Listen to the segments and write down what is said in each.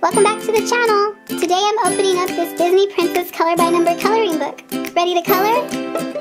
Welcome back to the channel. Today I'm opening up this Disney Princess Color by Number coloring book. Ready to color?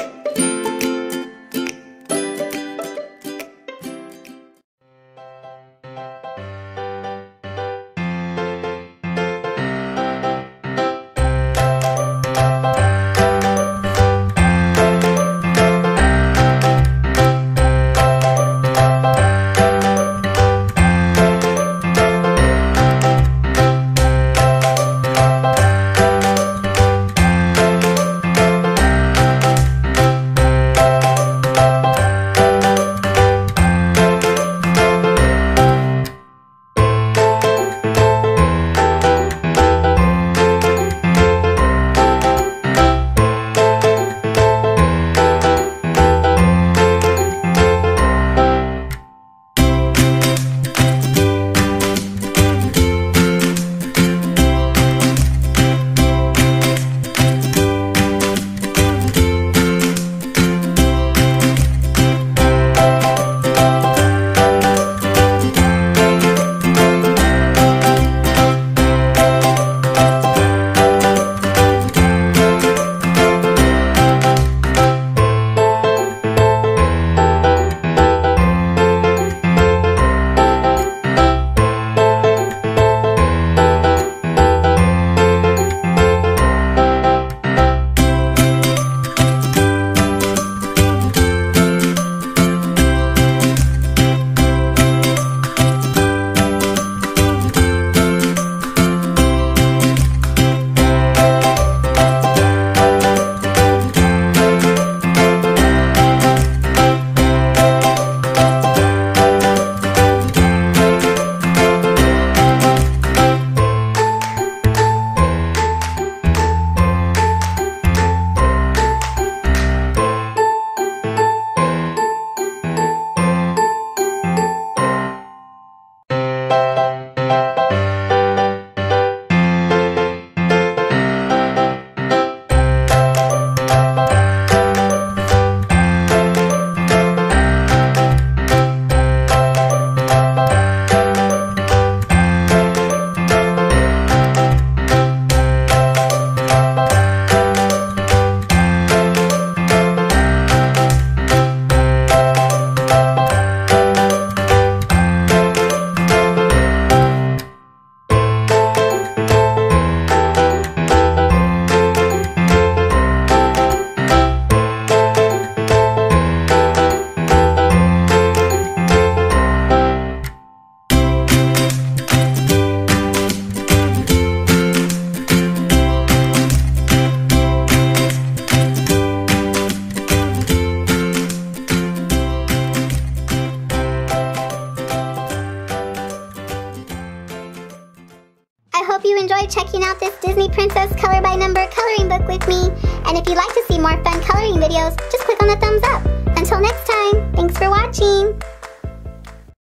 I hope you enjoyed checking out this Disney Princess Color by Number coloring book with me. And if you'd like to see more fun coloring videos, just click on the thumbs up. Until next time, thanks for watching!